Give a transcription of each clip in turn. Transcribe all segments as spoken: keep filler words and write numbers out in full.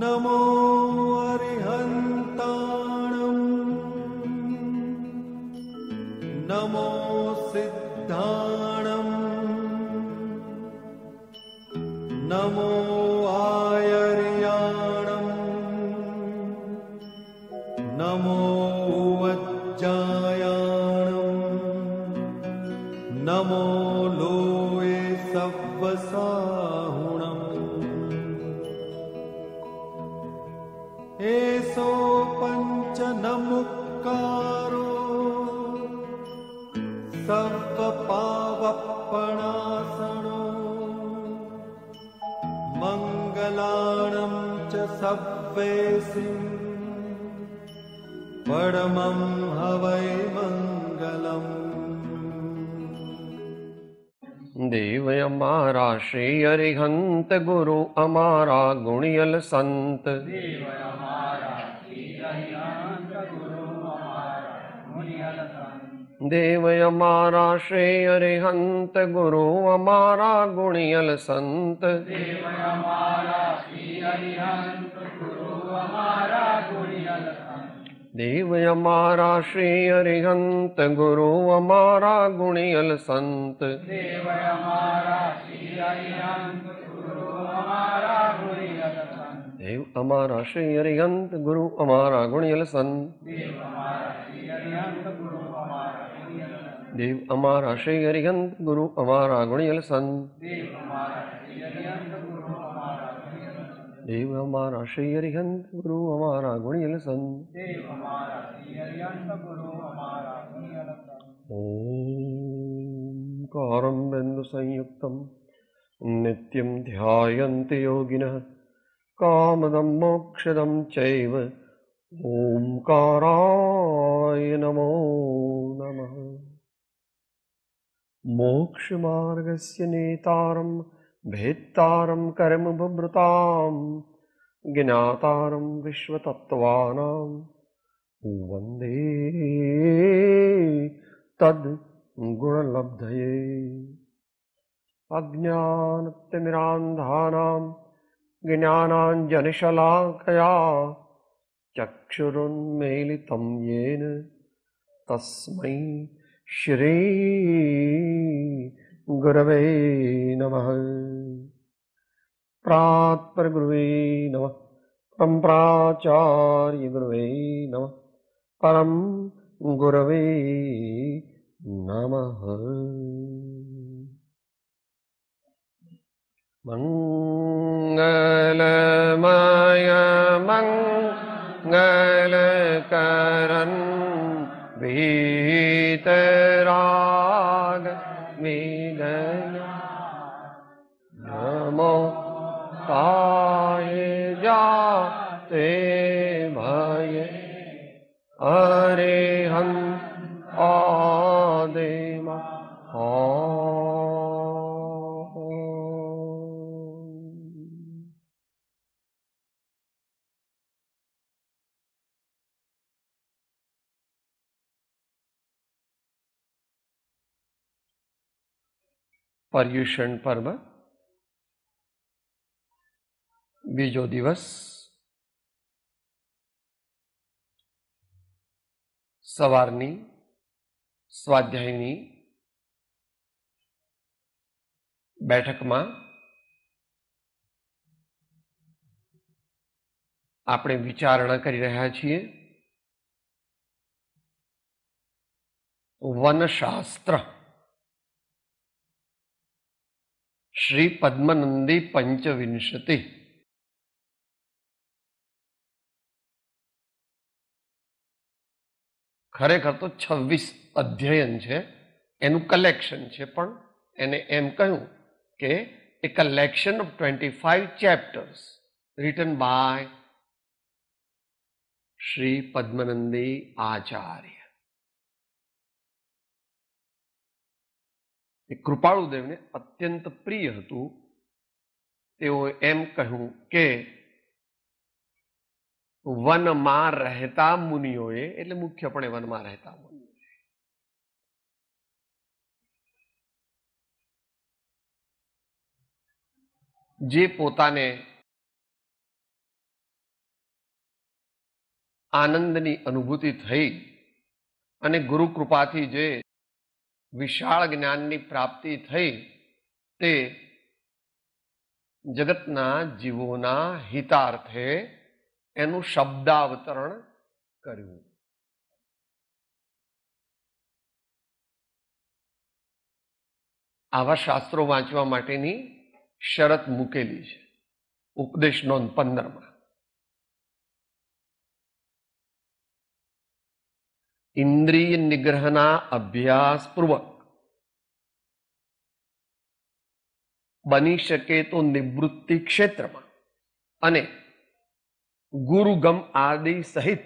नमो अरिहन्ताणम् नमो सिद्धाणम् नमो आयर्याणम् नमो वज्जायाणम् नमो लोये सव्वसाहुणम् एसो पंच नमुक्कारो सव्वपावप्पणासनो मंगलाणं च सव्वेसिं परमं हवै मंगलम्। देव हमारा श्री अरिहंत गुरु हमारा गुणियल संत। देव हमारा श्री अरिहंत गुरु हमारा गुणियल संत। देव हमारा श्री अरिहंत गुरु हमारा गुणियल संत। देव हमारा श्री अरिहंत गुरु हमारा गुणियल संत। देव हमारा श्री अरिहंत गुरु हमारा गुणियल संत। देव हमारा श्री अरिहंत गुरु हमारा गुणियल संत। देव हमारा श्री अरिहंत गुरु हमारा गुणियल संत। देव हमारा श्री अरिहंत गुरु हमारा गुणियल संत। देव हमारा श्री अरिहंत गुरु हमारा गुणियल संत। देव हमारा श्री अरिहंत गुरु हमारा गुणियल संत। देव हमारा श्री अरिहंत गुरु हमारा गुणियल संत। देव हमारा श्री अरिहंत गुरु हमारा गुणियल संत। ओंकारं बिंदु संयुक्तं नित्यं ध्यायन्ति योगिनः कामदं मोक्षदं चैव ओंकाराय नमो नमः। मोक्षमार्गस्य नेतारं भेत्तारं कर्मभृतां ज्ञातारं विश्वतत्त्वानां वन्दे तद्गुणलब्धये। अज्ञानतिमिरान्धानां ज्ञानाञ्जनशलाकया चक्षुरुन्मीलितं येन तस्मै श्री गुरवे नमः। प्रात्परगुरुवे नमः। परम प्राचार्य गुरुवे नमः। परम गुरवे नमः। मंगलमय मंगलकरन् वीतराग विगन नमो ताय जाते भय अरिहंत आदिम पर्युषण पर्व बीजो दिवस सवारनी स्वाध्यायनी बैठकમાં આપણે વિચારણા કરી રહ્યા છીએ વનશાસ્ત્ર श्री पद्मनंदी पंचविंशति। खरेखर तो छवीस अध्ययन है एनु कलेक्शन है पण एने एम कहूं के a collection of twenty five chapters written by Shri Padmanandi Acharya. Krupaludev ने अत्यंत प्रिय हतु। तेओ एम कहूं के वनमा रहता मुनिओए एटले मुख्यपणे वनमा रहता मुनिओए जे पोताने આનંદની અનુભૂતિ થઈ અને ગુરુ કૃપાથી જે વિશાળ જ્ઞાનની પ્રાપ્તિ થઈ તે જગતના જીવોના હિતાર્થે એનું શબ્દાવતરણ કર્યું. આવા શાસ્ત્રો વાંચવા માટેની શરત મૂકેલી છે ઉપદેશ નોંધ પંદરમાં. ઇન્દ્રિય નિગ્રહના અભ્યાસ પૂર્વક બની શકે તો નિવૃત્તિ ક્ષેત્રમાં અને ગુરુગમ આદિ સહિત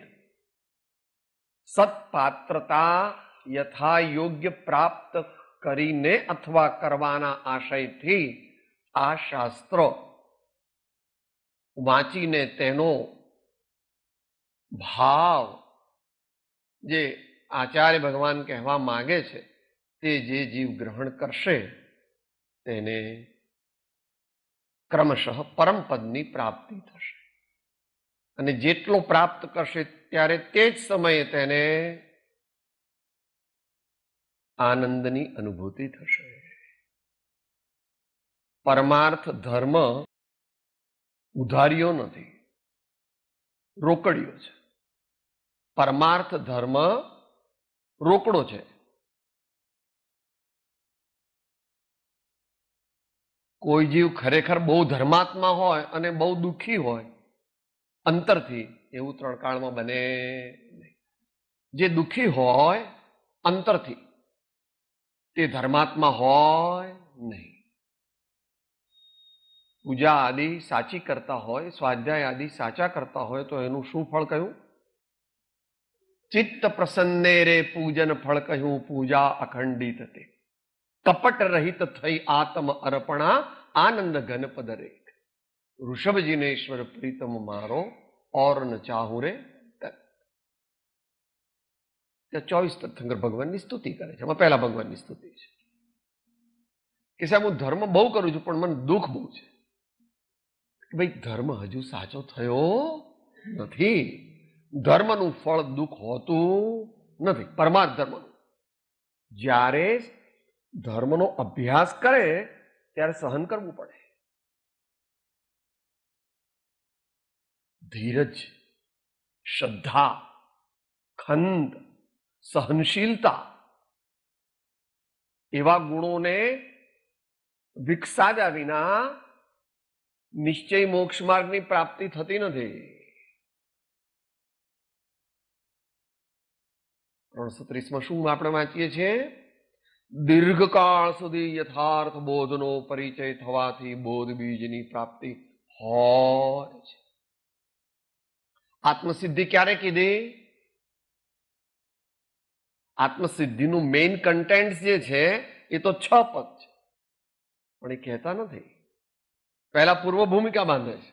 સત્પાત્રતા યથા યોગ્ય પ્રાપ્ત કરીને અથવા કરવાના આશયથી આ શાસ્ત્ર વાંચીને તેનો ભાવ જે આચાર્ય ભગવાન કહેવા માંગે છે તે જે જીવ ગ્રહણ કરશે તેને ક્રમશઃ પરમપદની પ્રાપ્તિ થશે અને જેટલો પ્રાપ્ત કરશે ત્યારે તે જ સમયે તેને આનંદની અનુભૂતિ થશે. પરમાર્થ ધર્મ ઉધાર્યો નથી, રોકડિયો છે. પરમાર્થ ધર્મ રોકડો છે. કોઈ જીવ ખરેખર બહુ ધર્માત્મા હોય અને બહુ દુઃખી હોય અંતરથી, એવું ત્રણ કાળમાં બને નહીં. જે દુઃખી હોય અંતરથી તે ધર્માત્મા હોય નહીં. પૂજા આદિ સાચી કરતા હોય, સ્વાધ્યાય આદિ સાચા કરતા હોય તો એનું શું ફળ કહ્યું? ચિત્ત પ્રસન્ને રે પૂજન ફળ કહ્યું પૂજા અખંડિત તે. કપટ રહિત થઈ આત્મ અર્પણા આનંદ ઘન પદ રેખ. ઋષભજીનેશ્વર પ્રીતમ મારો ઓર ન ચાહું રે. ત્યાં ચોવીસ તીર્થંકર ભગવાનની સ્તુતિ કરે છે. એમાં પહેલા ભગવાનની સ્તુતિ છે કે સાહેબ હું ધર્મ બહુ કરું છું પણ મને દુઃખ બહુ છે. ભાઈ ધર્મ હજુ સાચો થયો નથી. ધર્મનું ફળ દુઃખ હોતું નથી, પરમાર્થ ધર્મનું. જ્યારે ધર્મનો અભ્યાસ કરે ત્યારે સહન કરવું પડે. ધીરજ, શ્રદ્ધા, ખંત, સહનશીલતા એવા ગુણોને વિકસાવ્યા વિના નિશ્ચય મોક્ષ માર્ગની પ્રાપ્તિ થતી નથી. ત્રણસો ત્રીસમાં શું આપણે વાંચીએ છીએ? દીર્ઘકાળ સુધી યથાર્થ બોધનો પરિચય થવાથી બોધ બીજની પ્રાપ્તિ હોય છે. આત્મસિદ્ધિ ક્યારે કીધી? આત્મસિદ્ધિનું મેઇન કન્ટેન્ટ જે છે એ તો છ પદ છે પણ એ કહેતા નથી. પહેલા પૂર્વ ભૂમિકા બાંધે છે,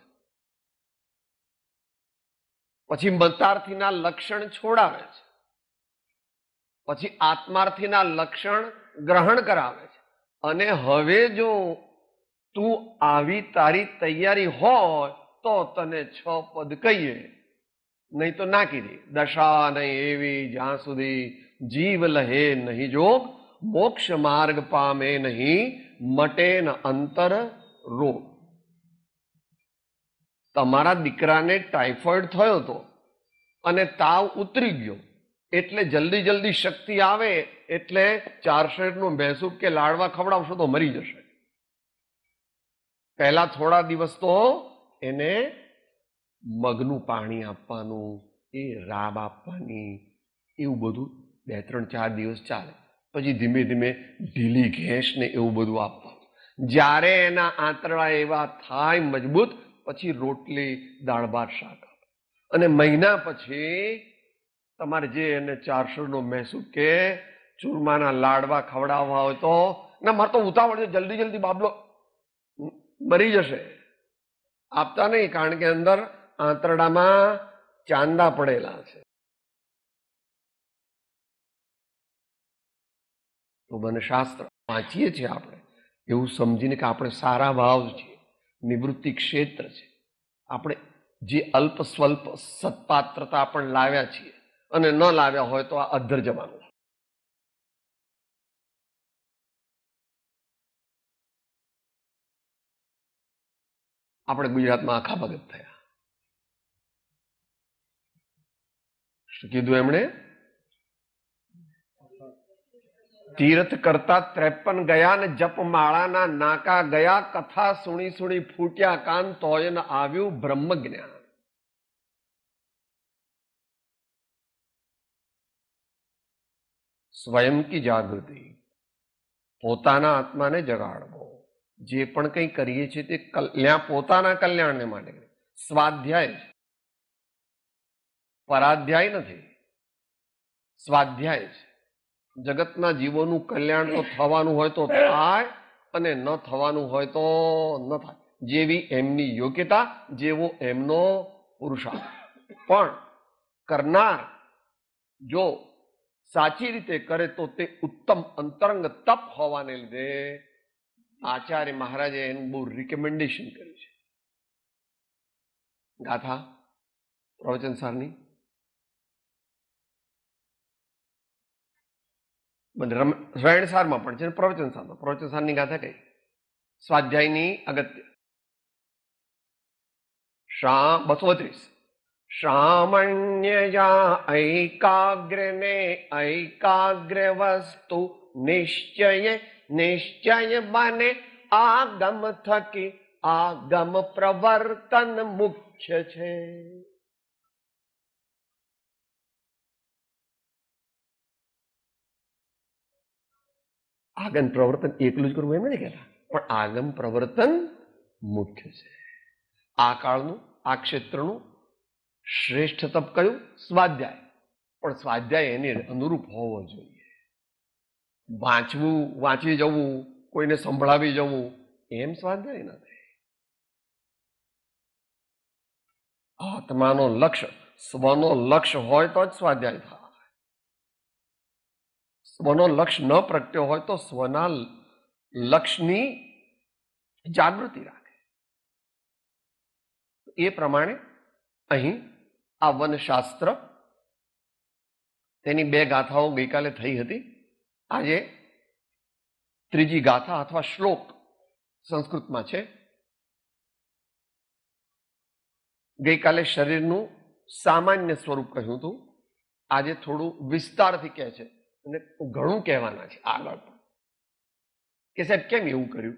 પછી મતાર્થીના લક્ષણ છોડાવે છે, પછી આત્માર્થીના લક્ષણ ગ્રહણ કરાવે છે. અને હવે જો તું આવી તારી તૈયારી હોય તો તને છ પદ કહીએ, નહીં તો ના કીધી. દશા નહીં એવી જ્યાં સુધી જીવ લહે નહીં જોગ, મોક્ષ માર્ગ પામે નહીં મટે ન અંતર રોગ. તમારા દીકરાને ટાઇફોઇડ થયો હતો અને તાવ ઉતરી ગયો એટલે જલ્દી જલ્દી શક્તિ આવે એટલે ચાર શેરનું ભેંસું કે લાડવા ખવડાવશો તો મરી જશે. પહેલા થોડા દિવસ તો એને મગનું પાણી આપવાનું, એ રાબ આપવાની, એવું બધું બે ત્રણ ચાર દિવસ ચાલે. પછી ધીમે ધીમે ઢીલી ઘેંસ ને એવું બધું આપવાનું. જ્યારે એના આંતરડા એવા થાય મજબૂત પછી રોટલી દાળ ભાત શાક આપે. અને મહિના પછી તમારે જે એને ચારસોનો મહેસૂસ કે ચૂરમાના લાડવા ખવડાવવા હોય તો ના મારે તો ઉતાવળ છે, જલ્દી જલ્દી બાબલો મરી જશે. આપતા નહીં, કારણ કે અંદર આંતરડામાં ચાંદા પડેલા છે. તો મને શાસ્ત્ર વાંચીએ છીએ આપણે એવું સમજીને કે આપણે સારા ભાવ છીએ, નિવૃત્તિ ક્ષેત્ર છે, આપણે જે અલ્પ સ્વલ્પ સત્પાત્રતા પણ લાવ્યા છીએ અને ન લાવ્યા હોય તો આ અધ્ધર જવાનું. આપણે ગુજરાતમાં આખા ભગત થયા. શું કીધું એમણે? તીર્થ કરતા ત્રેપન ગયા ને જપ માળાના નાકા ગયા, કથા સુણી સુણી ફૂટ્યા કાન તોય ન આવ્યું બ્રહ્મ જ્ઞાન. સ્વયં કી જાગૃતિ, પોતાના આત્માને જગાડવો. જે પણ કંઈ કરીએ છીએ તે કલ્યાણ, પોતાના કલ્યાણને માટે. સ્વાધ્યાય છે, પરાધ્યાય નથી, સ્વાધ્યાય છે. જગતના જીવોનું કલ્યાણ તો થવાનું હોય તો થાય અને ન થવાનું હોય તો ન થાય. જેવી એમની યોગ્યતા, જેવો એમનો પુરુષાર્થ. પણ કરનાર જો સાચી રીતે કરે તો તે ઉત્તમ અંતરંગ તપ હોવાને લીધે આચાર્ય મહારાજે એનું બહુ રિકમેન્ડેશન કર્યું છે. ગાથા પ્રવચન સારની રયણ સારમાં પણ છે, પ્રવચન સારમાં. પ્રવચન સારની ગાથા કઈ? સ્વાધ્યાયની અગત્ય. શા બસો બત્રીસ. શ્રામણ્યયા ઐકાગ્ર ને ઐકાગ્ર વસ્તુ નિશ્ચય નિશ્ચય બને આગમ થકી આગમ પ્રવર્તન મુખ્ય છે. આગમ પ્રવર્તન એકલું જ કરવું એમ નથી કહેતા, પણ આગમ પ્રવર્તન મુખ્ય છે. આ કાળનું, આ ક્ષેત્રનું શ્રેષ્ઠ તપ કયું? સ્વાધ્યાય. પણ સ્વાધ્યાય એની અનુરૂપ હોવો જોઈએ. વાંચવું, વાંચી જવું, કોઈને સંભળાવી જવું એમ સ્વાધ્યાય નથી. આત્માનો લક્ષ્ય, સ્વનો લક્ષ્ય હોય તો જ સ્વાધ્યાય થાય. સ્વનો લક્ષ્ય ન પ્રગટ્યો હોય તો સ્વના લક્ષ્યની જાગૃતિ રાખે. એ પ્રમાણે અહીં આ વનશાસ્ત્ર, તેની બે ગાથાઓ ગઈકાલે થઈ હતી. આજે ત્રીજી ગાથા અથવા શ્લોક સંસ્કૃતમાં છે. ગઈકાલે શરીરનું સામાન્ય સ્વરૂપ કહ્યું હતું, આજે થોડું વિસ્તારથી કહે છે અને ઘણું કહેવાના છે આગળ પણ. કે સાહેબ કેમ એવું કર્યું?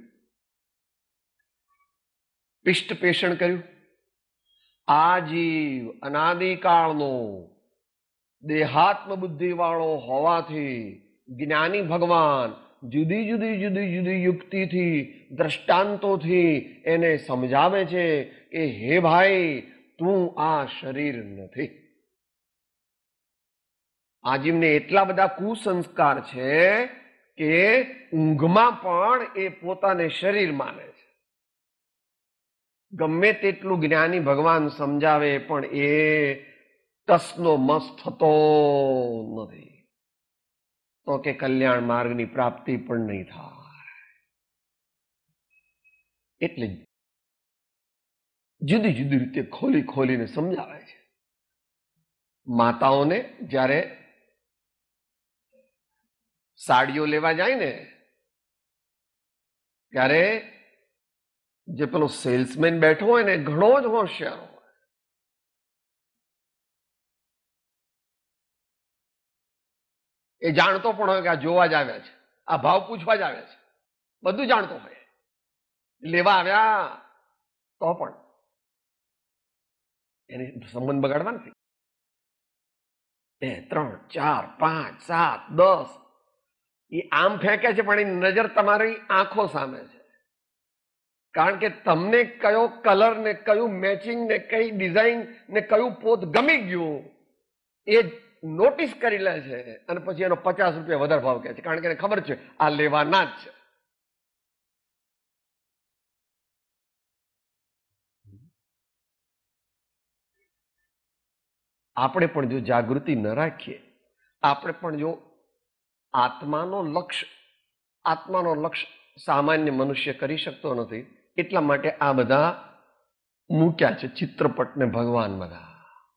પિષ્ટ પેષણ કર્યું. આ જીવ અનાદિકાળનો દેહાત્મ બુદ્ધિ વાળો હોવાથી જ્ઞાની ભગવાન જુદી જુદી જુદી જુદી યુક્તિથી, દ્રષ્ટાંતોથી એને સમજાવે છે કે હે ભાઈ, તું આ શરીર નથી. આ જીવને એટલા બધા કુસંસ્કાર છે કે ઊંઘમાં પણ એ પોતાને શરીર માને છે. ગમે તેટલું જ્ઞાની ભગવાન સમજાવે પણ એ ટસનો મસ થતો નથી. તો કે કલ્યાણ માર્ગની પ્રાપ્તિ પણ નહીં થાય. એટલે જુદી જુદી રીતે ખોલી ખોલીને સમજાવે છે. માતાઓને જ્યારે સાડીઓ લેવા જાય ને ત્યારે જે પેલો સેલ્સમેન બેઠો હોય ને ઘણો જ હોશિયાર હોય. એ જાણતો પણ હોય કે આ જોવા જ આવ્યા છે, આ ભાવ પૂછવા જ આવ્યા છે, બધું જાણતો હોય. લેવા આવ્યા તો પણ એને સંબંધ બગાડવા નથી. બે ત્રણ ચાર પાંચ સાત દસ એ આમ ફેંકે છે પણ એની નજર તમારી આંખો સામે છે. કારણ કે તમને કયો કલર ને કયું મેચિંગ ને કઈ ડિઝાઇન ને કયું પોત ગમી ગયું એ નોટિસ કરી લે છે અને પછી એનો પચાસ રૂપિયા વધારે ભાવ કહે છે. કારણ કે એને ખબર છે આ લેવાના જ છે. આપણે પણ જો જાગૃતિ ન રાખીએ, આપણે પણ જો આત્માનો લક્ષ્ય આત્માનો લક્ષ્ય સામાન્ય મનુષ્ય કરી શકતો નથી. એટલા માટે આ બધા મૂક્યા છે ચિત્રપટ ને ભગવાન બધા.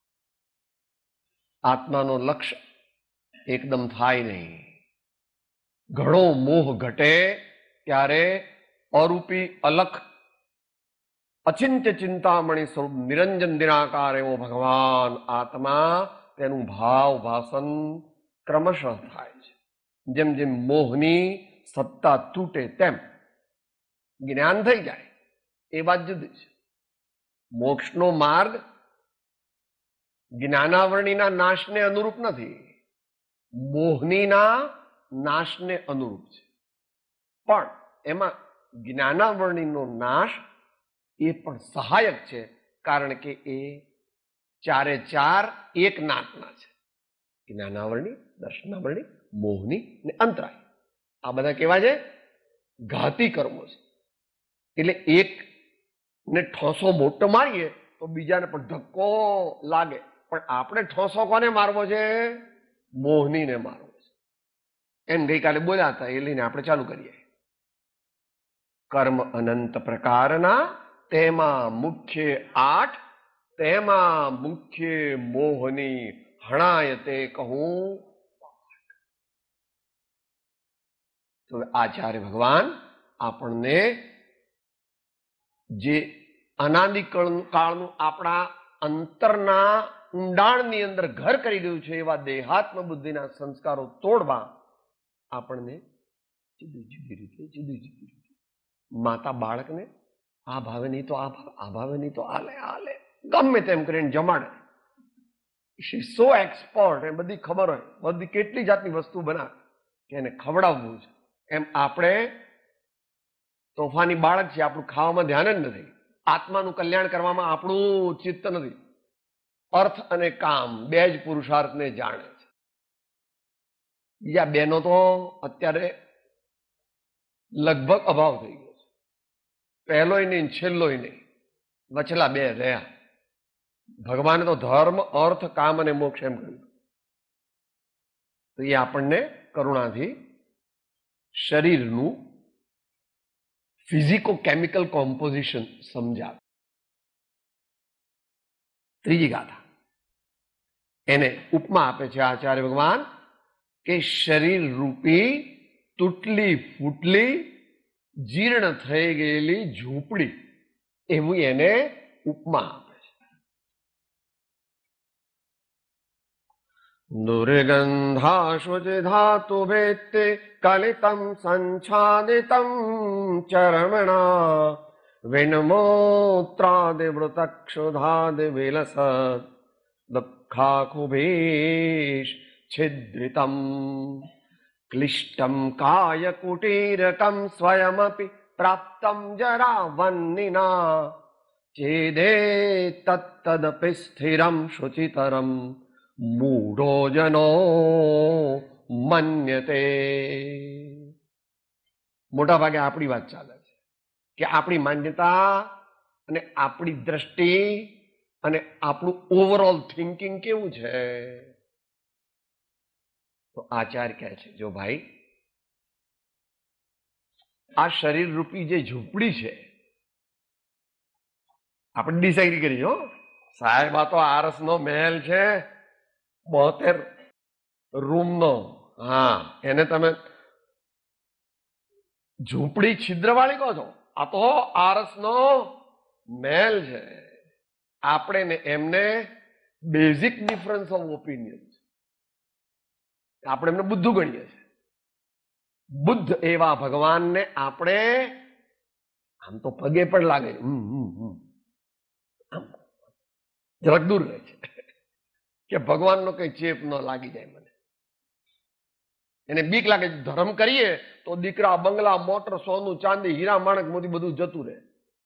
આત્માનો લક્ષ્ય એકદમ થાય નહીં. ઘણો મોહ ઘટે ત્યારે અરૂપી અલખ અચિંત્ય ચિંતામણી સ્વરૂપ નિરંજન નિરાકાર એવો ભગવાન આત્મા, તેનું ભાવ ભાષણ ક્રમશઃ થાય છે. જેમ જેમ મોહની સત્તા તૂટે તેમ જ્ઞાન થઈ જાય. એ વાત જુદી છે. મોક્ષનો માર્ગ જ્ઞાનાવરણીના નાશને અનુરૂપ નથી, મોહનીના નાશને અનુરૂપ છે. પણ એમાં જ્ઞાનાવરણીનો નાશ એ પણ સહાયક છે, કારણ કે એ ચારે ચાર એક નાકના છે. જ્ઞાનાવરણી, દર્શનાવરણી, મોહની ને અંતરાય. આ બધા કેવા છે? ઘાતી કર્મો છે. એટલે એક ને ઠોસો મોટો મારીએ તો બીજાને પણ ધક્કો લાગે. પણ આપણે ઠોસો કોને મારવો છે? મોહનીને મારવો છે. એમ ગઈકાલે બોલ્યા હતા, એ લઈને આપણે ચાલુ કરીએ. કર્મ અનંત પ્રકારના, તેમાં મુખ્ય આઠ, તેમાં મુખ્ય મોહની હણાય તે કહું. તો આચાર્ય ભગવાન આપણને જે અનાદિ કાળનું આપણા અંતરના ઊંડાણની અંદર ઘર કરી ગયું છે એવા દેહાત્મ બુદ્ધિના સંસ્કારો તોડવા આપણને જુદી જુદી રીતે જુદી જુદી રીતે માતા બાળકને આ ભાવે નહીં તો આ ભાવે, આ ભાવે નહીં તો આ લે આ લે ગમે તેમ કરીને જમાડે. શી સો એક્સપર્ટ, એ બધી ખબર હોય, બધી કેટલી જાતની વસ્તુ બનાવે કે એને ખવડાવવું છે. એમ આપણે તોફાની બાળક છે, આપણું ખાવામાં ધ્યાન જ નથી, આત્માનું કલ્યાણ કરવામાં આપણું ચિત્ત નથી. અર્થ અને કામ બે જ પુરુષાર્થને જાણે છે. બીજા બેનો તો અત્યારે લગભગ અભાવ થઈ ગયો છે. પહેલોય નહીં, છેલ્લોય નહીં, વચલા બે રહ્યા. ભગવાને તો ધર્મ, અર્થ, કામ અને મોક્ષ એમ કહ્યું. તો એ આપણને કરુણાથી શરીરનું ફિઝિકો કેમિકલ કોમ્પોઝિશન સમજાવે. ત્રીજી ગાથા એને ઉપમા આપે છે આચાર્ય ભગવાન કે શરીર રૂપી તૂટલી ફૂટલી જીર્ણ થઈ ગયેલી ઝૂંપડી, એવું એને ઉપમા આપે છે. દુર્ગંધાશુચિ ધાતુ ભેત્તે કલિતમ સંછાદિતમ ચરમણા વિનમોત્રાદિવૃતક્ષુધાદિ વિલસ દુઃખાકુભીશ છિદ્રિતમ ક્લિષ્ટમ કાય કુટીરકમ સ્વયમપિ પ્રાપ્તમ જરાવન્નિના ચેદે તત્તદપિ સ્થિરમ શુચિતરમ મૂઢો જનો મન્યતે. મોટા ભાગે આપણી વાત ચાલે છે કે આપણી માન્યતા અને આપણી દ્રષ્ટિ અને આપણું ઓવરઓલ થિંકિંગ કેવું છે. તો આચાર્ય કહે છે, જો ભાઈ આ શરીર રૂપી જે ઝૂંપડી છે આપણે ડિસાઈડ કરી, હો સાહેબ આ તો આરસ નો મહેલ છે, બોતેર રૂમ નો, હા એને તમે ઝૂંપડી છિદ્રવાળી કહો છો, આ તો આરસ નો મહેલ છે. આપણે ને એમને બેઝિક ડિફરન્સ ઓફ ઓપિનિયન છે. આપણે એમને બુદ્ધુ ગણીએ છીએ. બુદ્ધ એવા ભગવાનને આપણે આમ તો પગે પણ લાગે, હમ હમ હમ આમ જરાક દૂર રહે છે કે ભગવાનનો કઈ ચેપ ન લાગી જાય મને. એને બીક લાગે, ધર્મ કરીએ તો દીકરા, બંગલા, મોટર, સોનું, ચાંદી, હીરા, માણક મોતી બધું જતું રહે.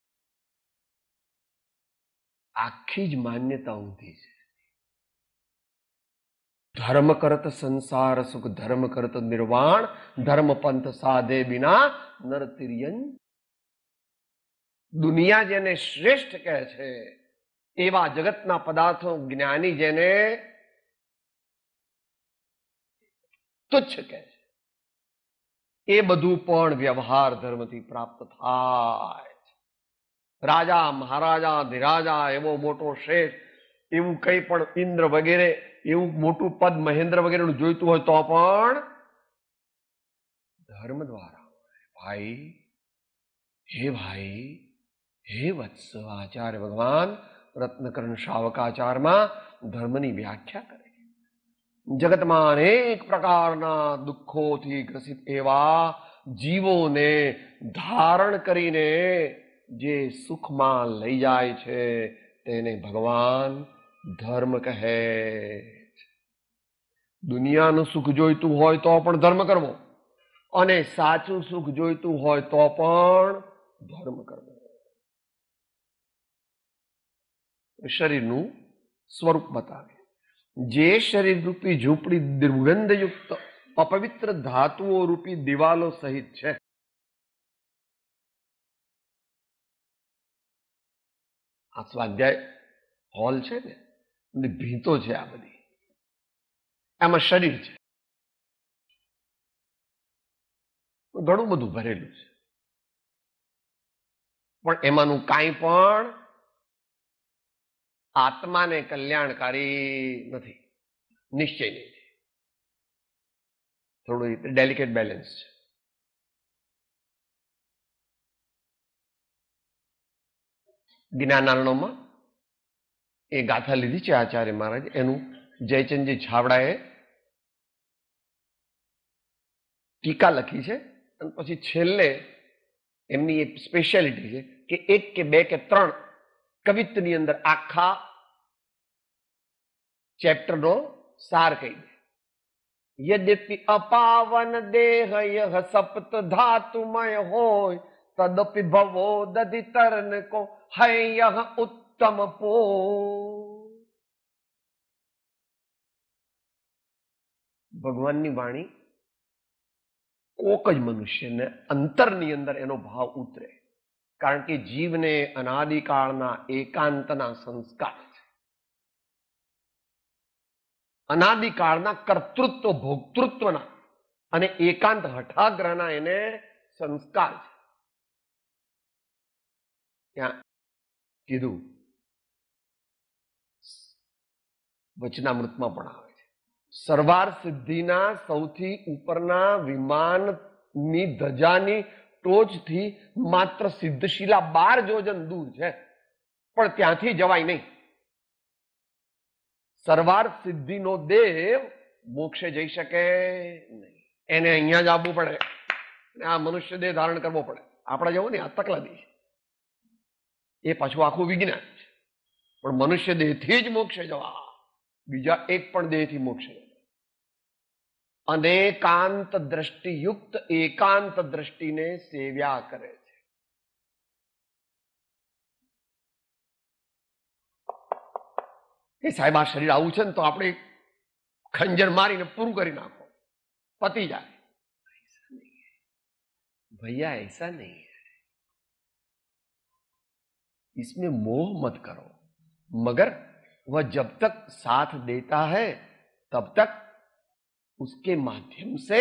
આખી જ માન્યતા ઊંધી છે. ધર્મ કરત સંસાર સુખ, ધર્મ કરત નિર્વાણ, ધર્મ પંથ સાધે બિના નરતિર્યન. દુનિયા જેને શ્રેષ્ઠ કહે છે એવા જગતના પદાર્થો જ્ઞાની જેને તુચ્છ કહે છે, એ બધું પણ વ્યવહાર ધર્મથી પ્રાપ્ત થાય છે. રાજા મહારાજા ધીરાજા એવો મોટો શેઠ એવું કંઈ પણ ઇન્દ્ર વગેરે એવું મોટું પદ મહેન્દ્ર વગેરેનું જોઈતું હોય તો પણ ધર્મ દ્વારા. ભાઈ હે ભાઈ હે વત્સ, આચાર્ય ભગવાન રત્નકર્ણ શ્રાવકાચારમાં ધર્મની વ્યાખ્યા કરે. જગતમાં અનેક પ્રકારના દુઃખોથી ગ્રસિત એવા જીવોને ધારણ કરીને જે સુખમાં લઈ જાય છે તેને ભગવાન ધર્મ કહે છે. દુનિયાનું સુખ જોઈતું હોય તો પણ ધર્મ કરવો, અને સાચું સુખ જોઈતું હોય તો પણ ધર્મ કરવો. શરીરનું સ્વરૂપ બતાવે. જે શરીર રૂપી ઝૂંપડી દુર્ગંધયુક્ત અપવિત્ર ધાતુઓ રૂપી દિવાલો સહિત છે, આ સ્વાધ્યાય હોલ છે ને, ભીતો છે આ બધી, આમાં શરીર છે, ઘણું બધું ભરેલું છે, પણ એમાંનું કાંઈ પણ આત્માને કલ્યાણકારી નથી, નિશ્ચય નહીં. થોડું ડેલિકેટ બેલેન્સ છે. જ્ઞાનાર્ણવમાં એ ગાથા લીધી છે આચાર્ય મહારાજ, એનું જયચંદજી છાવડાએ ટીકા લખી છે, અને પછી છેલ્લે એમની એક સ્પેશિયાલિટી છે કે એક કે બે કે ત્રણ કવિત્વની અંદર આખા ચેપ્ટરનો સાર કહી દે. યદ્યપિ અપાવન દેહ યહ સપ્ત ધાતુમય હોય, તદપિ ભવો દધિ તર્ન કો હૈ ઉત્તમ પો. ભગવાનની વાણી કોક જ મનુષ્યને અંતરની અંદર એનો ભાવ ઉતરે, કારણ કે જીવને અનાદિકાળના એકાંતના સંસ્કાર છે, અનાદિકાળના કર્તૃત્વ ભોક્તૃત્વના અને એકાંત હઠાગ્રહના એને સંસ્કાર છે. ત્યાં કીધું, વચનામૃતમાં પણ આવે છે, સરવાર સિદ્ધિના સૌથી ઉપરના વિમાનની ધજાની ટોચથી માત્ર સિદ્ધશિલા બાર જોજન દૂર છે, પણ ત્યાંથી જવાય નહીં. સરવાર સિદ્ધિનો દેવ મોક્ષે જઈ શકે નહીં, એને અહીંયા જ આવવું પડે, આ મનુષ્ય દેહ ધારણ કરવો પડે. આપણે જવું ને આ તકલાદી છે, એ પાછું આખું વિજ્ઞાન છે, પણ મનુષ્ય દેહથી જ મોક્ષે જવા, બીજા એક પણ દેહથી મોક્ષે. અનેકાંત દ્રષ્ટિયુક્ત એકાંત દ્રષ્ટિને સેવ્યા કરે છે. એ સાહેબ આ શરીર આવું છે ને તો આપણે ખંજર મારીને પૂરું કરી નાખો, પતી જાય. ભૈયા ऐसा नहीं है, इसमें मोह मत करो, मगर वह जब तक साथ देता है तब तक उसके माध्यम से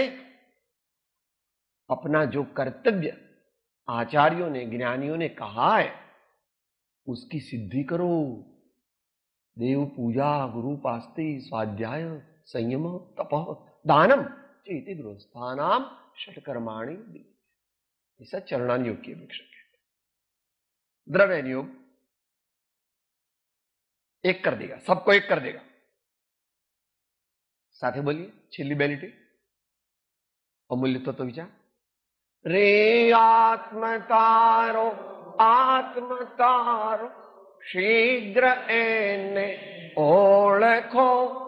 अपना जो कर्तव्य आचार्यों ने ज्ञानियों ने कहा है उसकी सिद्धि करो. देव पूजा, गुरु पास्ति, स्वाध्याय, संयम, तप, दानम चेति गृहस्थानाम षटकर्माणि ऐसा चरणान योग की अपेक्षा है. द्रव्य योग एक कर देगा, सबको एक कर देगा. साथे बोलिए छेल्ली બે લીટી અમૂલ્ય તત્વ વિચાર. રે આત્મતારો આત્મતારો શીઘ્ર એને ઓળખો,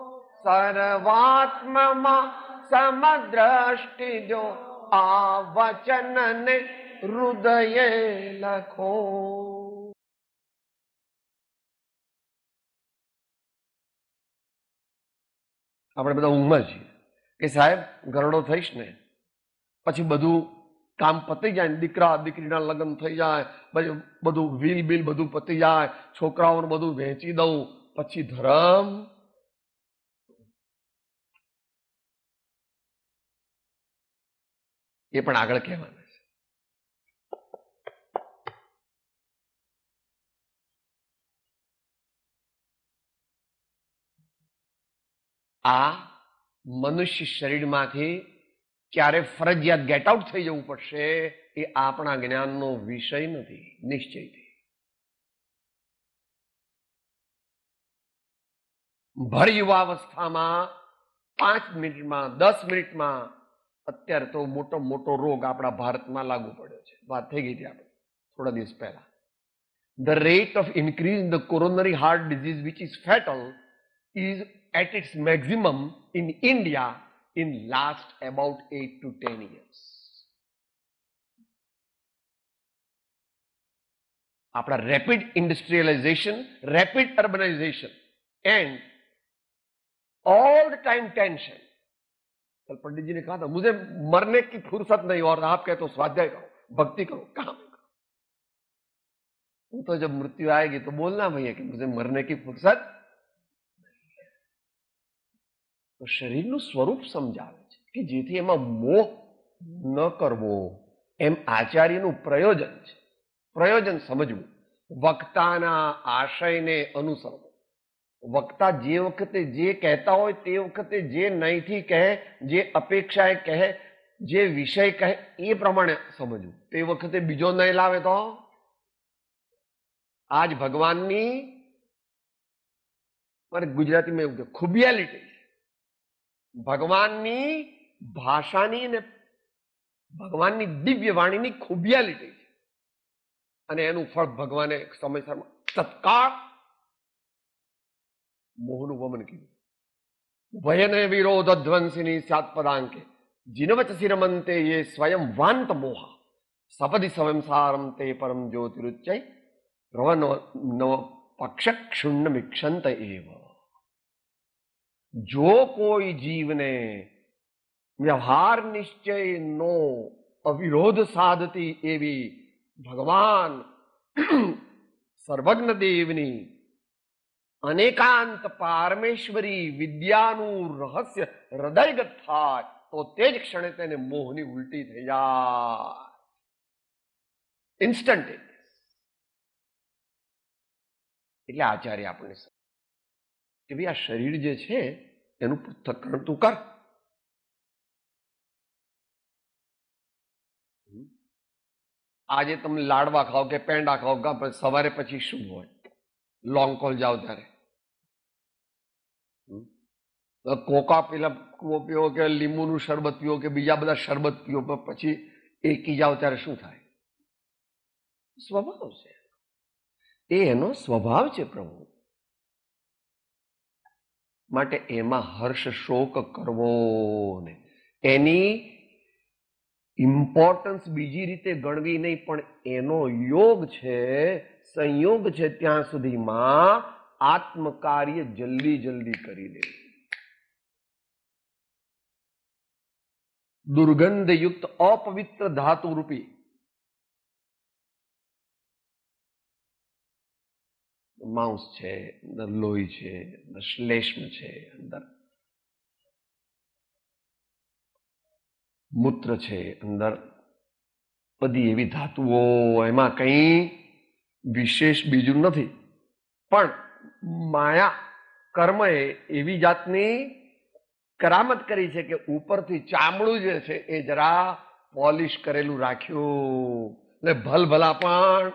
સર્વાત્મમાં સમદ્રષ્ટિ જો આ વચનને હૃદયે લખો. આપણે બધા ઊંઘમાં છીએ કે સાહેબ ગરડો થઈશ ને પછી બધું કામ પતી જાય, દીકરા દીકરીના લગ્ન થઈ જાય, બધું વીલ બિલ બધું પતી જાય, છોકરાઓને બધું વહેંચી દઉં, પછી ધર્મ. એ પણ આગળ કહેવાના છે. આ મનુષ્ય શરીરમાંથી ક્યારે ફરજિયાત ગેટ આઉટ થઈ જવું પડશે એ આપણા જ્ઞાનનો વિષય નથી, નિશ્ચયથી. ભર યુવાવસ્થામાં પાંચ મિનિટમાં દસ મિનિટમાં અત્યારે તો મોટો મોટો રોગ આપણા ભારતમાં લાગુ પડ્યો છે. વાત થઈ ગઈ હતી આપણે થોડા દિવસ પહેલા. The rate of increase in the coronary heart disease, which is fatal, is at its maximum in India in last about eight to ten years. આપણા rapid industrialization, rapid urbanization and all the time tension. कल पंडित जी ने कहा था मुझे मरने की फुर्सत नहीं और आप कहते हो स्वाध्याय करो, भक्ति करो, काम करो. तो जब मृत्यु आएगी तो बोलना भैया कि मुझे मरने की फुर्सत. तो शरीरનું સ્વરૂપ સમજાવે છે કે જેથી એમાં મોહ ન કરવો, એમ આચાર્યનું પ્રયોજન છે. પ્રયોજન સમજવું, વક્તાના આશયને અનુસરવું. વક્તા જે વખતે જે કહેતા હોય તે વખતે જે નહીંથી કહે, જે અપેક્ષાએ કહે, જે વિષય કહે એ પ્રમાણે સમજવું. તે વખતે બીજો નહીં લાવે તો આજ ભગવાનની, મારે ગુજરાતીમાં એવું કે ખુબિયાલિટી, ભગવાનની ભાષાની ને ભગવાનની દિવ્ય વાણીની ખુબિયાલિટી છે. અને એનું ફળ ભગવાને સમયસરમાં તત્કાળ મોહનું વમન કીધું. ભયને વિરોધ ધ્વંસિની સાત પદાંકે જીનવચ શિરમંતે ये स्वयं वांत मोहा सपदि स्वयं सारम ते परम ज्योतिरुच्चय रवन नव पक्ष क्षुण्ण मिक्षंत एव. जो कोई जीव ने व्यवहार निश्चय नो अविरोध साधती एवी भगवान सर्वज्ञ देवनी अनेकांत पारमेश्वरी विद्याનું રહસ્ય હૃદયગત થાય તો તે જ ક્ષણે તેને મોહની ઉલટી થઈ જાય. ઇન્સ્ટન્ટ. એટલે આચાર્ય આપણને કે ભાઈ આ શરીર જે છે એનું પૃથ્થકરણ તું કર. આજે તમે લાડવા ખાઓ કે પેંડા ખાઓ, સવારે પછી શું હોય, લોંગ કોલ જાઓ ત્યારે કોકા પેલા પીવો કે લીંબુનું શરબત પીવો કે બીજા બધા શરબત પીવો, પછી એકી જાઓ ત્યારે શું થાય? સ્વભાવ છે, એ એનો સ્વભાવ છે પ્રભુ. માટે એમાં હર્ષ શોક કરવો ને એની ઇમ્પોર્ટન્સ બીજી રીતે ગણવી નહીં, પણ એનો યોગ છે, સંયોગ છે, ત્યાં સુધીમાં આત્મકાર્ય જલ્દી જલ્દી કરી દે. દુર્ગંધયુક્ત અપવિત્ર ધાતુ રૂપી માંસ છે, અંદર લોહી છે, અંદર શ્લેષ્મ છે, અંદર મૂત્ર છે, અંદર બધી એવી ધાતુઓ, એમાં કંઈ વિશેષ બીજું નથી. પણ માયા કર્મએ એવી જાતની કરામત કરી છે કે ઉપરથી ચામડું જે છે એ જરા પોલિશ કરેલું રાખ્યું ને ભલભલા પણ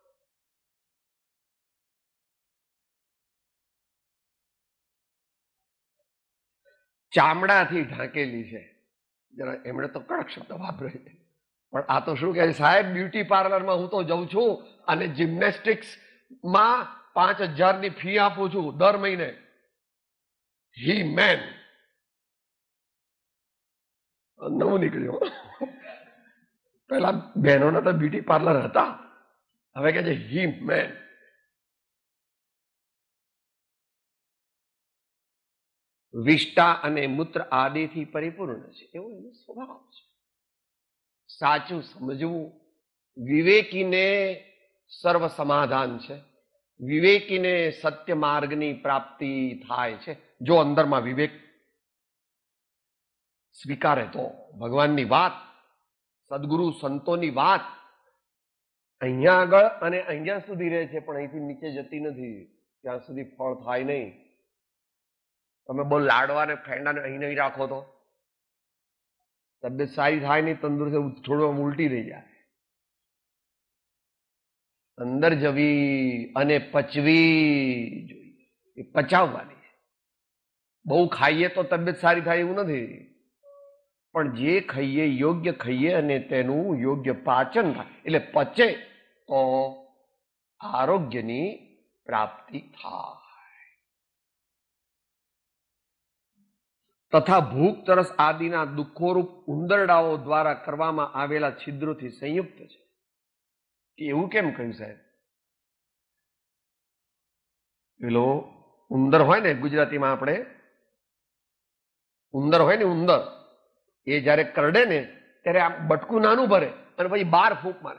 ચામડાથી ઢાંકેલી છે. જરા એમણે તો કડક શબ્દ વાપરે, પણ આ તો શું કહે સાહેબ, બ્યુટી પાર્લરમાં હું તો જઉં છું અને જિમ્નેસ્ટિક્સમાં પાંચ હજારની ફી આપું છું દર મહિને. હી મેન નવું નીકળ્યું. પેલા બહેનોના તો બ્યુટી પાર્લર હતા, હવે કે છે હી મેન. વિષ્ટા અને મૂત્ર આદિથી પરિપૂર્ણ છે, એવો એનો સ્વભાવ છે. સાચું સમજવું, વિવેકીને સર્વ સમાધાન છે, વિવેકીને સત્ય માર્ગની પ્રાપ્તિ થાય છે. જો અંદરમાં વિવેક સ્વીકારે તો ભગવાનની વાત, સદગુરુ સંતોની વાત અહીંયા આગળ અને અહીંયા સુધી રહે છે, પણ અહીંથી નીચે જતી નથી. ત્યાં સુધી ફળ થાય નહીં. તમે બહુ લાડવા ને ફેંડા ને અહીં નહીં રાખો તો તબિયત સારી થાય નહીં, તંદુરસ્ત થોડું ઉલટી થઈ જાય. અંદર જવી અને પચવી જોઈએ, એ પચાવવાની. બહુ ખાઈએ તો તબિયત સારી થાય એવું નથી, પણ જે ખાઈએ યોગ્ય ખાઈએ અને તેનું યોગ્ય પાચન થાય એટલે પચે તો આરોગ્યની પ્રાપ્તિ થાય. તથા ભૂખ તરસ આદિના દુઃખોરૂપ ઉંદરડાઓ દ્વારા કરવામાં આવેલા છિદ્રોથી સંયુક્ત છે. એવું કેમ કહ્યું સાહેબ? પેલો ઉંદર હોય ને, ગુજરાતીમાં આપણે ઉંદર હોય ને, ઉંદર એ જયારે કરડે ને ત્યારે આમ બટકું નાનું ભરે અને પછી બાર ફૂંક મારે,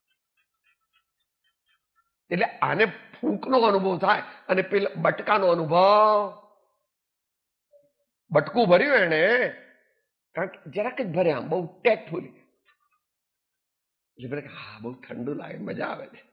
એટલે આને ફૂંકનો અનુભવ થાય અને પેલા બટકાનો અનુભવ. બટકું ભર્યું એને કારણ કે જરાક જ ભરે, આમ બહુ ટેકફુલી, એટલે હા બહુ ઠંડુ લાગે, મજા આવે છે.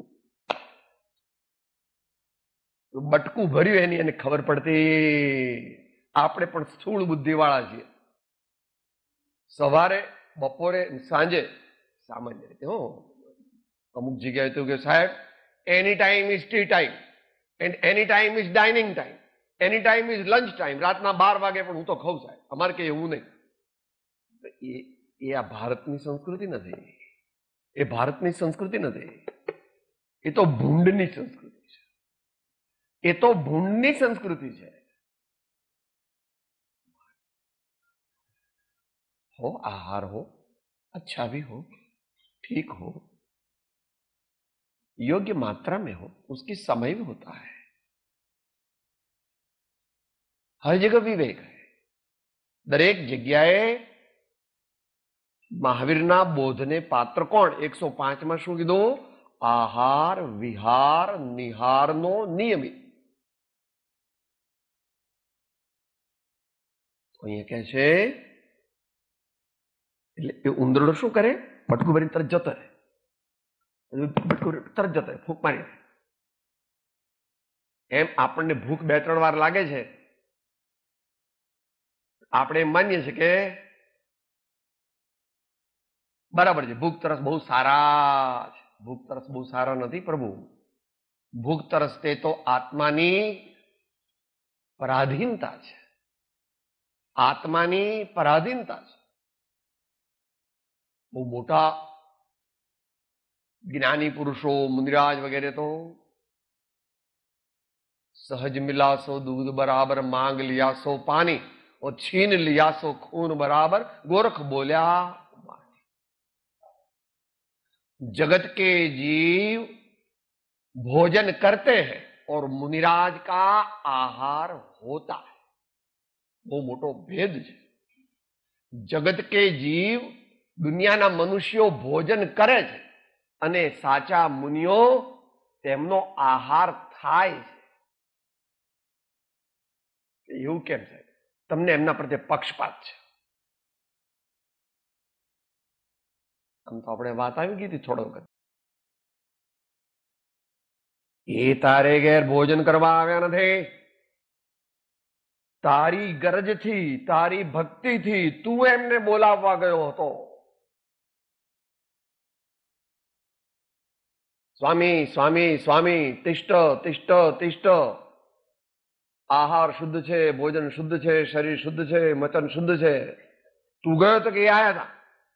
બટકું ભર્યું એની એને ખબર પડતી. આપણે પણ સ્થૂળ બુદ્ધિ વાળા છીએ. સવારે, બપોરે, સાંજે સામાન્ય રીતે હો, અમુક જગ્યાએ તો કે સાહેબ any time is tea time and any time is dining time, any time is lunch time. રાતના બાર વાગે પણ હું તો ખાઉં સાહેબ, અમારે કે એવું નહીં. એ એ આ ભારતની સંસ્કૃતિ નથી, એ ભારતની સંસ્કૃતિ નથી, એ તો ભૂંડની સંસ્કૃતિ છે. એ તો ભૂંડની સંસ્કૃતિ છે. हो आहार हो, अच्छा भी हो, ठीक हो, योग्य मात्रा में हो, उसकी समय भी होता है. हर जगह विवेक है. दरेक जग्याए મહાવીરના બોધને પાત્ર કોણ? એકસો પાંચ માં શું કીધું? આહાર વિહાર નિહારનો નિયમિત. અહીંયા કે છે એટલે એ ઉંદરડો શું કરે? બટકું ભરીને તરત જતો રહે, બટકું તરત જતો રહે, ફૂંક મારી. એમ આપણને ભૂખ બે ત્રણ વાર લાગે છે, આપણે એમ માનીએ છીએ કે બરાબર છે, ભૂખ તરસ બહુ સારા છે. ભૂખ તરસ બહુ સારા નથી પ્રભુ. ભૂખ તરસ તે તો આત્માની પરાધીનતા છે, આત્માની પરાધીનતા છે. બહુ મોટા જ્ઞાની પુરુષો, મુનિરાજ વગેરે તો सहज मिला सो दूध बराबर, मांग लिया सो पानी और छीन लिया सो खून बराबर, गोरख बोल्या जगत के जीव भोजन करते हैं और मुनिराज का आहार होता है. બહુ મોટો ભેદ છે. જગત કે જીવ, દુનિયાના મનુષ્યો ભોજન કરે છે અને સાચા મુનિઓ તેમનો આહાર થાય છે. એવું કેમ છે? તમને એમના પ્રત્યે પક્ષપાત છે. આમ તો આપણે વાત આવી ગઈ હતી થોડો વખત. એ તારે ઘેર ભોજન કરવા આવ્યા નથી. તારી ગરજથી, તારી ભક્તિથી તું એમને બોલાવવા ગયો હતો. સ્વામી સ્વામી સ્વામી, તિષ્ઠ તિષ્ઠ તિષ્ઠ. આહાર શુદ્ધ છે, ભોજન શુદ્ધ છે, શરીર શુદ્ધ છે, મચન શુદ્ધ છે. તું ગયો તો કે આયા હતા?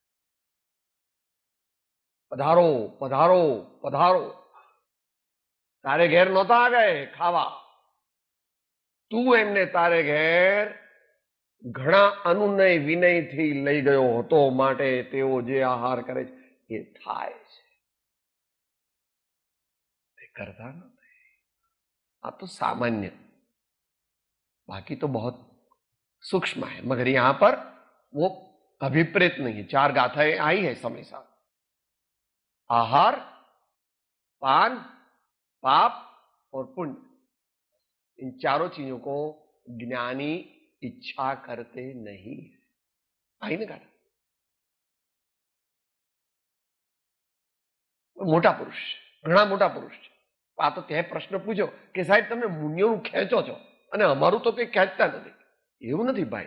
પધારો પધારો પધારો. તારે ઘેર નહોતા આવ્યા ખાવા. તું એમને તારે ઘેર ઘણા અનુનય વિનયથી લઈ ગયો હતો, માટે તેઓ જે આહાર કરે છે એ થાય છે. તે કરતા નથી. આ તો સામાન્ય, बाकी तो बहुत सूक्ष्म है, मगर यहां पर वो अभिप्रेत नहीं है. चार गाथाएं आई है समय साथ. आहार, पान, पाप और पुण्य, इन चारों चीजों को ज्ञानी इच्छा करते नहीं. आई ना गाथा. मोटा पुरुष, घना मोटा पुरुष. आ तो તે પ્રશ્ન પૂછ્યો કે સાહેબ તમે મુનિઓનું ખેંચો છો અને અમારું તો કંઈ ખેંચતા નથી. એવું નથી ભાઈ.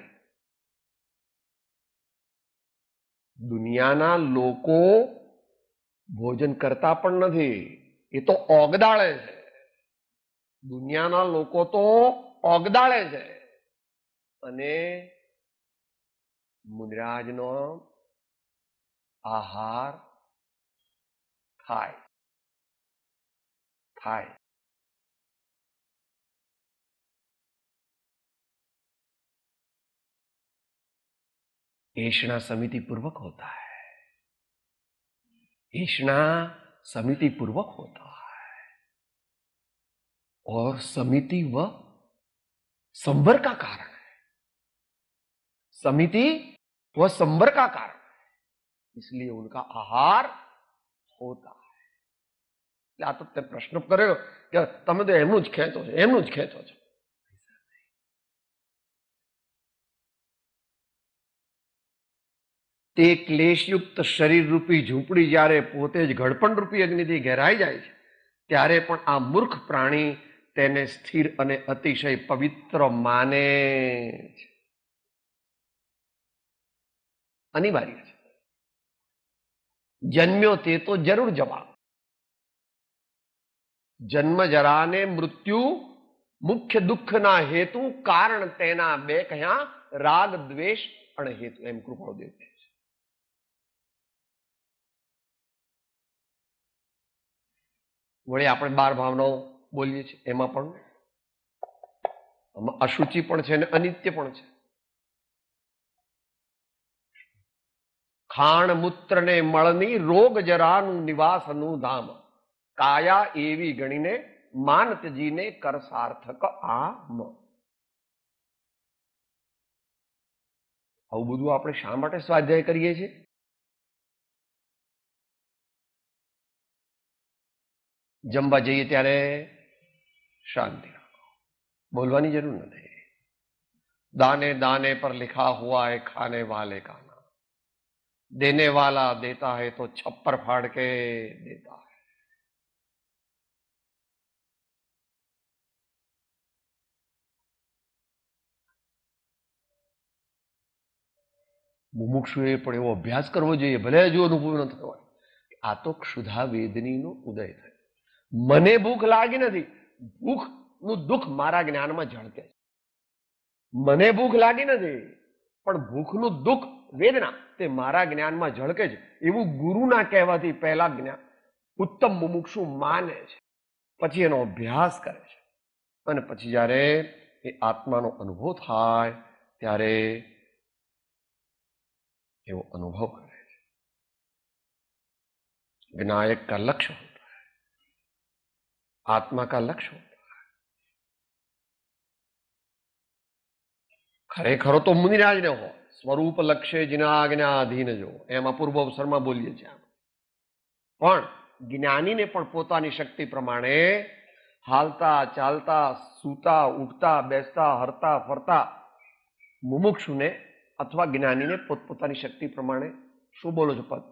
દુનિયાના લોકો ભોજન કરતા પણ નથી, એ તો ઓગદાળે છે. દુનિયાના લોકો તો ઓગદાળે છે અને મુનિરાજનો આહાર ખાય खाए। ऐषणा समिति पूर्वक होता है, ऐषणा समिति पूर्वक होता है और समिति व संवर का कारण है। समिति व संवर का कारण है, इसलिए उनका आहार होता है। आ तो ते प्रश्न કર્યો કે તમે તો એમનું જ ખેંચો છો, એમનું જ ખેંચો છો. તે ક્લેશયુક્ત શરીર રૂપી ઝૂંપડી જ્યારે પોતે જ ઘડપણ રૂપી અગ્નિથી ઘેરાઈ જાય છે ત્યારે પણ આ મૂર્ખ પ્રાણી તેને સ્થિર અને અતિશય પવિત્ર માને છે. અનિવાર્ય છે. જન્મ્યો તે તો જરૂર જવાબ. જન્મ જરા ને મૃત્યુ મુખ્ય દુઃખના હેતુ કારણ તેના બે કહ્યા રાગ દ્વેષ અને હેતુ, એમ કૃપાળુદેવ કહે છે. વળી આપણે બાર ભાવનાઓ બોલીએ છીએ, એમાં પણ અશુચિ પણ છે અને અનિત્ય પણ છે. ખાણ મૂત્ર ને મળની રોગ જરાનું નિવાસનું ધામ, કાયા એવી ગણીને માનતજીને કર સાર્થક આમ. આવું બધું આપણે શા માટે સ્વાધ્યાય કરીએ છીએ? જમવા જઈએ ત્યારે શાંતિ રાખો, બોલવાની જરૂર નથી. દાને દાને પર લિખા હુઆ હૈ ખાને વાલે કા નામ, દેને વાલા દેતા है तो छप्पर फाड़ के देता है. મુમુક્ષુએ પણ એવો અભ્યાસ કરવો જોઈએ, ભલે હજુ અનુભવ ન થયો હોય. આ તો ક્ષુધા વેદનીનો ઉદય થયો. મને ભૂખ લાગી નથી, ભૂખ નું દુઃખ મારા જ્ઞાનમાં ઝળકે છે. મને ભૂખ લાગી નથી પણ ભૂખનું દુઃખ વેદના તે મારા જ્ઞાનમાં ઝળકે છે, એવું ગુરુના કહેવાથી પહેલા જ્ઞાન ઉત્તમ મુમુક્ષુ માને છે, પછી એનો અભ્યાસ કરે છે અને પછી જ્યારે એ આત્માનો અનુભવ થાય ત્યારે एवं अनुभव करे. विनायक का लक्ष्य होता है, आत्मा का लक्ष्य होता है. खरेखरो तो मुनिराज ने हो स्वरूप लक्ष्य जिना आज्ञा अधीन जो, एम अपूर्व अवसर में बोलीए छे. पण ज्ञानी ने पण पोतानी शक्ति प्रमाणे हालता चालता सूता उठता बेसता हरता फरता मुमुक्षु ने अथवा ज्ञानी ने पोतपोतानी शक्ति प्रमाणे शू बोलो छो पद?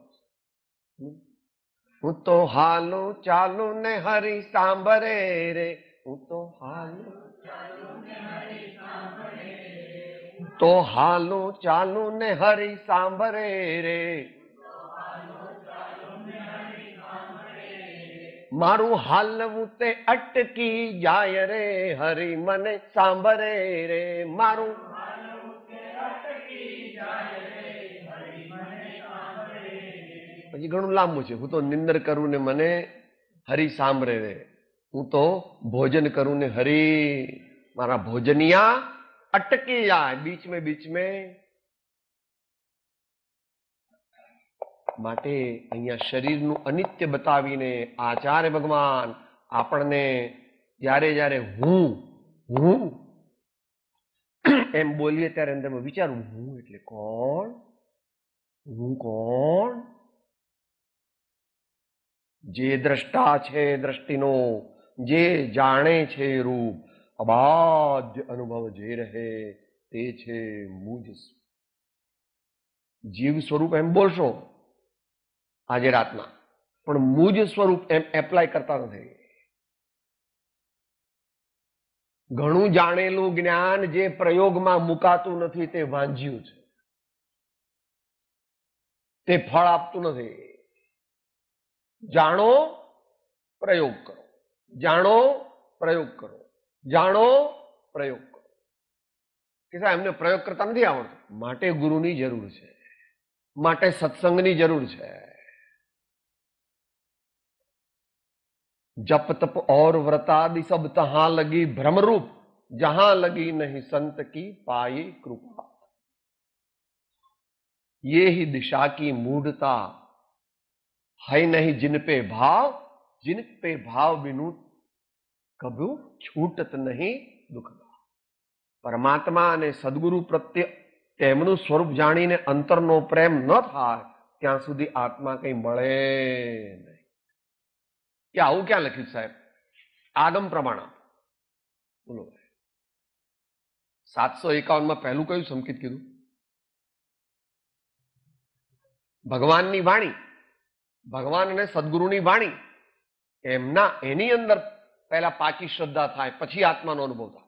हूँ तो हालू चालू ने हरि सांभरे रे, हूँ तो हालू तो हालू चालू ने हरि सांभरे रे, मारू हालवू ते अटकी जाय रे, हरि मने सांभरे रे. मारू પછી ઘણું લાંબુ છે. હું તો નિંદર કરું ને મને હરી સાંભળે રે, હું તો ભોજન કરું ને હરી મારા ભોજનિયા અટકી જાય બીચ में बीच में. માટે અહીંયા શરીરનું અનિત્ય બતાવીને આચાર્ય ભગવાન આપણને જ્યારે જ્યારે હું હું એમ બોલીએ ત્યારે અંદરમાં વિચારવું, હું એટલે કોણ? હું કોણ? જે દ્રષ્ટા છે દ્રષ્ટિનો, જે જાણે છે રૂપ, અબાધ્ય અનુભવ જે રહે તે છે મુજ જીવ સ્વરૂપ. એમ બોલશો આજે રાતના, પણ મુજ સ્વરૂપ એમ એપ્લાય કરતા નથી. ઘણું જાણેલું જ્ઞાન જે પ્રયોગમાં મુકાતું નથી તે વાંજ્યું છે, તે ફળ આપતું નથી. જાણો, પ્રયોગ કરો, જાણો, પ્રયોગ કરો, જાણો, પ્રયોગ કરો. કે સાહેબ એમને પ્રયોગ કરતા નથી આવડતું, માટે ગુરુની જરૂર છે, માટે સત્સંગની જરૂર છે. जप तप और व्रतादि सब तहां लगी भ्रमरूप, जहां लगी नहीं संत की पाई कृपा. ये ही दिशा की मूढ़ता है नहीं जिन पे भाव, जिन पे भाव बिनु कभू छूटत नहीं दुखदा. परमात्मा અને સદગુરુ પ્રત્યે તેમનું સ્વરૂપ જાણીને અંતરનો પ્રેમ ન થાય ત્યાં સુધી આત્મા કંઈ મળે નહીં. કે આવું ક્યાં લખ્યું સાહેબ? આગમ પ્રમાણ બોલો. સાતસો એકાવન માં પહેલું કયું સંકેત કીધું? ભગવાનની વાણી, ભગવાન અને સદગુરુની વાણી, એમના એની અંદર પહેલા પાકી શ્રદ્ધા થાય, પછી આત્માનો અનુભવ થાય.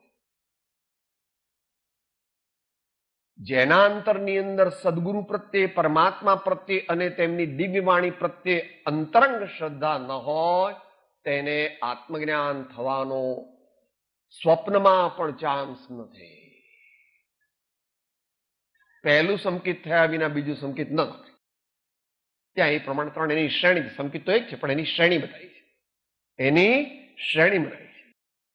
જેના અંતરની અંદર સદગુરુ પ્રત્યે, પરમાત્મા પ્રત્યે અને તેમની દિવ્ય વાણી પ્રત્યે અંતરંગ શ્રદ્ધા ન હોય તેને આત્મજ્ઞાન થવાનો સ્વપ્નમાં પણ ચાન્સ નથી. પહેલું સંકેત થયા વિના બીજું સંકેત ન થાય. ત્યાં એ પ્રમાણે ત્રણ એની શ્રેણી, સંકેત તો એક છે પણ એની શ્રેણી બતાવી છે, એની શ્રેણી બનાવી છે.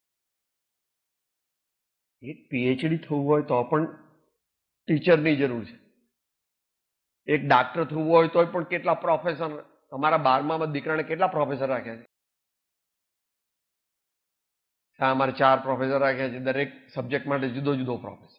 એક પીએચડી થવું હોય તો પણ ટીચરની જરૂર છે. એક ડાક્ટર થવું હોય તો પણ કેટલા પ્રોફેસર, તમારા બારમામાં દીકરાને કેટલા પ્રોફેસર રાખ્યા છે? અમારે ચાર પ્રોફેસર રાખ્યા છે, દરેક સબ્જેક્ટ માટે જુદો જુદો પ્રોફેસર.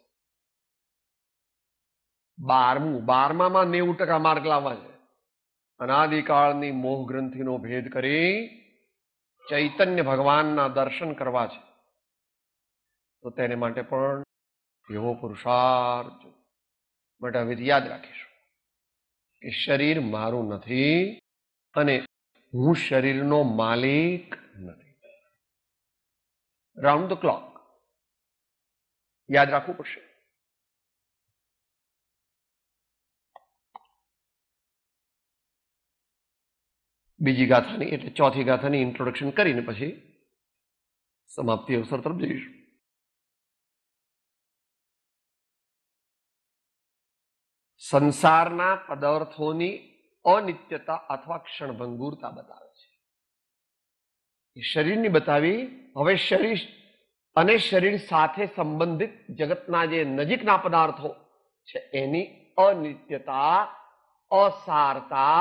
બારમું બારમામાં નેવું ટકા માર્ક લાવવા છે. અનાદિકાળની મોહ ગ્રંથિનો ભેદ કરી ચૈતન્ય ભગવાનના દર્શન કરવા છે, તો તેને માટે પણ એવો પુરુષાર્થ. માટે હવે યાદ રાખીશું કે શરીર મારું નથી અને હું શરીરનો માલિક નથી. રાઉન્ડ ધ ક્લોક યાદ રાખવું પડશે. બીજી ગાથાની એટલે ચોથી ગાથાની ઇન્ટ્રોડક્શન કરીને પછી સમાપ્તિ અવસર તરફ જઈશું. સંસારના પદાર્થોની અનિત્યતા અથવા ક્ષણભંગુરતા બતાવે છે. શરીરની બતાવી. હવે શરીર અને શરીર સાથે સંબંધિત જગતના જે નજીકના પદાર્થો છે એની અનિત્યતા, અસારતા,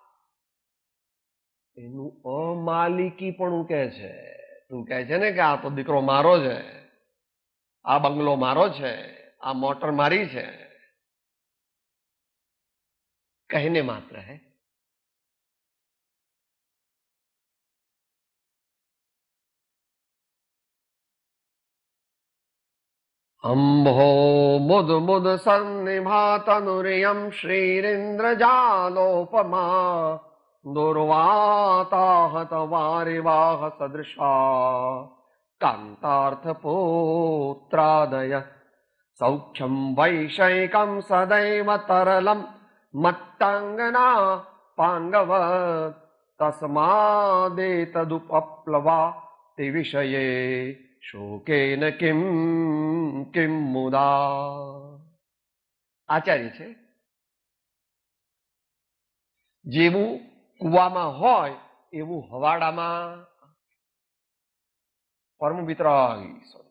એનું અમાલિકી પણ કહે છે. તું કહે છે ને કે આ તો દીકરો મારો છે, આ બંગલો મારો છે, આ મોટર મારી છે, कहने मात्र है. अंभो मुद मुद सन्निभातनुरियं श्रीरिन्द्रजालोपमा दुर्वाताहत वारिवाह सदृशा कांतार्थ पुत्रादय सौख्यं वैषयिकं सदैव तरलम् मत्तांगना पांगवत तस्मादेतदुपप्लवा ते विषये शोकेन किम किम मुदा. આચાર્ય છે. જેવું કુવામાં હોય એવું હવાડામાં પરમ વિતરાગી.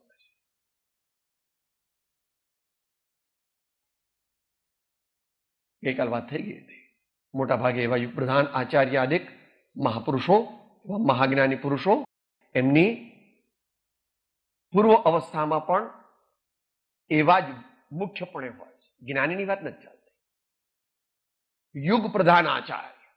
ગઈકાલ વાત થઈ ગઈ હતી. મોટા ભાગે એવા યુગ પ્રધાન આચાર્ય આદિક મહાપુરુષો, મહાજ્ઞાની પુરુષો એમની પૂર્વ અવસ્થામાં પણ એવા જ મુખ્યપણે હોય છે. જ્ઞાનીની વાત નથી ચાલતી. યુગ પ્રધાન આચાર્ય,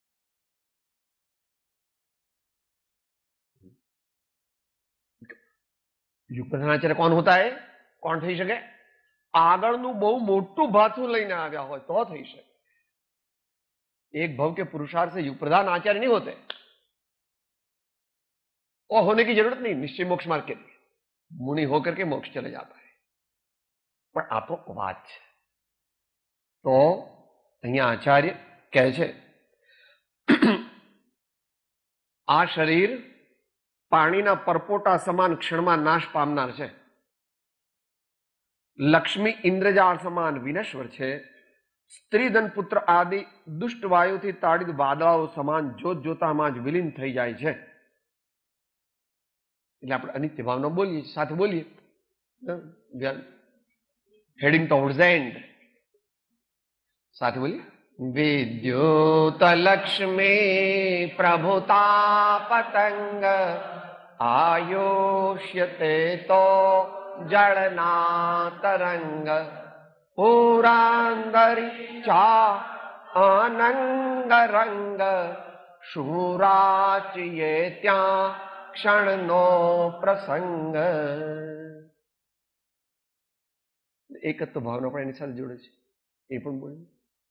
યુગ પ્રધાન આચાર્ય કોણ હોતા હે? કોણ થઈ શકે? આગળનું બહુ મોટું ભાથું લઈને આવ્યા હોય તો થઈ શકે. एक भव के पुरुषार्थ से युग प्रधान आचार्य नहीं होते और होने की जरूरत नहीं निश्चय मोक्ष मार्ग के लिए. मुनि होकर के मोक्ष चले जाता है। પણ આ તો વાત છે। તો અહીંયા આચાર્ય કહે છે આ શરીર પાણીના પરપોટા સમાન ક્ષણમાં નાશ પામનાર છે, લક્ષ્મી ઇન્દ્રજાળ સમાન વિનશ્વર છે, સ્ત્રી ધન પુત્ર આદિ દુષ્ટ વાયુથી તાડિત વાદળાઓ સમાન જોત જોતામાં જ વિલીન થઈ જાય છે। એટલે આપણે અનિત્ય ભાવના બોલીએ, સાથે બોલીએ, હેડિંગ ટુવર્ડ્સ એન્ડ, સાથે બોલીએ। વિદ્યુત લક્ષ્મી પ્રભુતા પતંગ આયુષ્યતે તો જળના તરંગ પુરાંદરી ચા અનંગ રંગ શુરાચિયે ત્યાં ક્ષણનો પ્રસંગ। એકત્વ ભાવના પણ એની સાથે જોડે છે, એ પણ બોલીએ।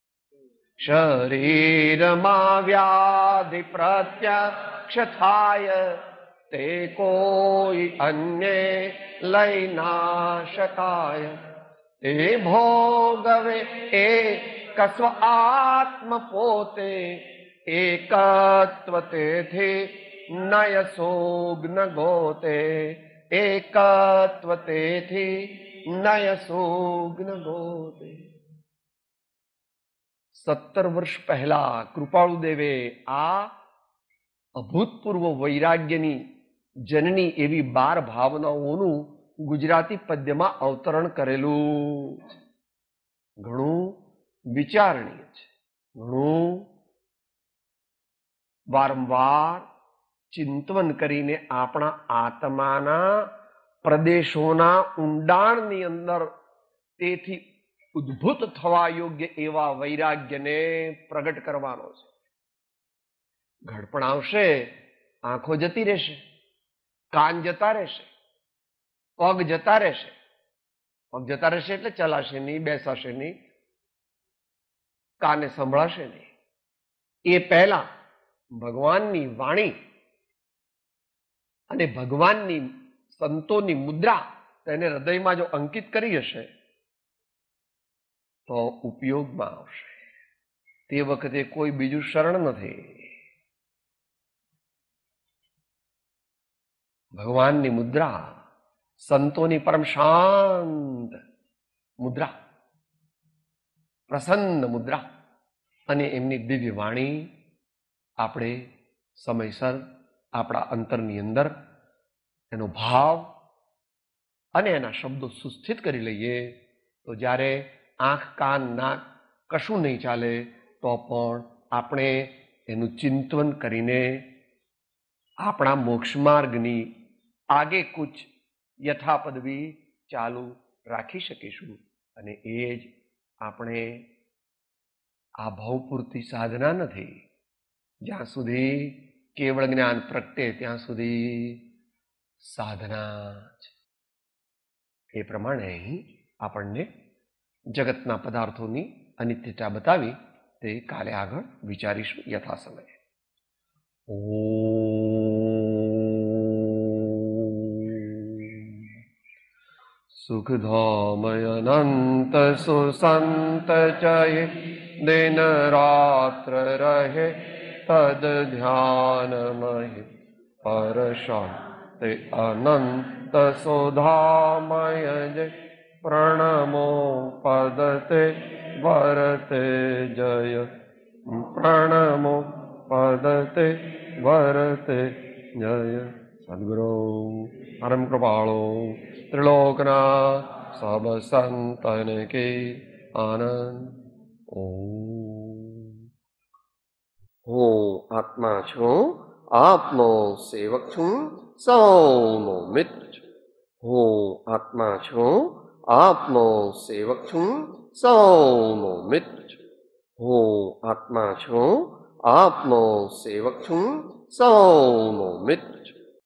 શરીરમાં વ્યાધિ પ્રત્યક્ષ થાય તે કોઈ અન્ય લઈ ના શકાય, તે ભોગવે એ કસ્વ આત્મ પોતે એકત્વ તેથી નય સોગ્ન ગોતે, એકત્વ તેથી નય સોગ્ન ગોતે। સત્તર વર્ષ પહેલા કૃપાળુ દેવે આ અભૂતપૂર્વ વૈરાગ્યની જનની એવી બાર ભાવનાઓનું ગુજરાતી પદ્યમાં અવતરણ કરેલું છે। ઘણું વિચારણીય છે, ઘણું વારંવાર ચિંતન કરીને આપણા આત્માના પ્રદેશોના ઊંડાણની અંદર તેથી ઉદ્ભુત થવા યોગ્ય એવા વૈરાગ્યને પ્રગટ કરવાનો છે। ઘડપણ આવશે, આંખો જતી રહેશે, કાન જતા રહેશે, પગ જતા રહેશે, પગ જતા રહેશે એટલે ચલાશે નહીં, બેસાશે નહીં, કાને સંભળાશે નહીં। એ પહેલા ભગવાનની વાણી અને ભગવાનની સંતોની મુદ્રા તેને હૃદયમાં જો અંકિત કરી હશે તો ઉપયોગમાં આવશે। તે વખતે કોઈ બીજું શરણ નથી, ભગવાનની મુદ્રા, સંતોની પરમ શાંત મુદ્રા, પ્રસન્ન મુદ્રા અને એમની દિવ્ય વાણી આપણે સમયસર આપણા અંતરની અંદર એનો ભાવ અને એના શબ્દો સુસ્થિત કરી લઈએ તો જ્યારે આંખ કાન નાક કશું નહીં ચાલે તો પણ આપણે એનું ચિંતન કરીને આપણા મોક્ષ માર્ગની આગે કુછ યથાપદવી ચાલુ રાખી શકીશું। અને એ જ આપણે આ ભાવપૂર્તિ સાધના નથી, જ્યાં સુધી કેવળ જ્ઞાન પ્રગટે ત્યાં સુધી સાધના છે। એ પ્રમાણે અહીં આપણને જગતના પદાર્થોની અનિત્યતા બતાવી તે કાલે આગળ વિચારીશું યથા સમયે। સુખધામય અનંત સુસંત જય દિન રાત્ર રહે તદ ધ્યાનમય પર શાંતિ અનંત સુધામય જય પ્રણમો પદતે વરતે જય પ્રણમો પદતે વરતે જય। સદગુરુ પરમ કૃપાળો ત્રિલોકના સબ સંતન કે આનંદ। ઓમ હું આત્મા છું, આપનો સેવક છું, સૌનો મિત્ર છું। હું આત્મા છું, આપનો સેવક છું, સૌનો મિત્ર છું। હું આત્મા છું, આપનો સેવક છું, સૌનો મિત્ર